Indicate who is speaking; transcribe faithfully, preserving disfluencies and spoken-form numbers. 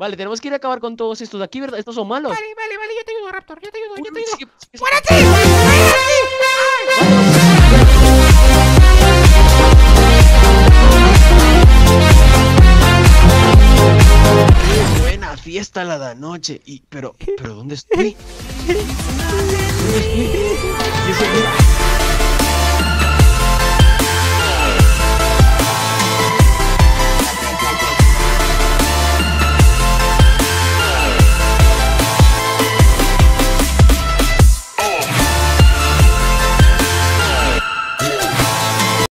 Speaker 1: Vale, tenemos que ir a acabar con todos estos de aquí, ¿verdad? Estos son malos.
Speaker 2: Vale, vale, vale, yo te ayudo, Raptor, yo te ayudo,
Speaker 1: Uy,
Speaker 2: yo te
Speaker 1: uy,
Speaker 2: ayudo.
Speaker 1: sí, sí, sí.
Speaker 2: ¡Muérete! ¡Muérete!
Speaker 1: Qué buena fiesta la de anoche. Y, pero, pero, ¿dónde estoy? ¿Dónde estoy? ¿Y ese qué?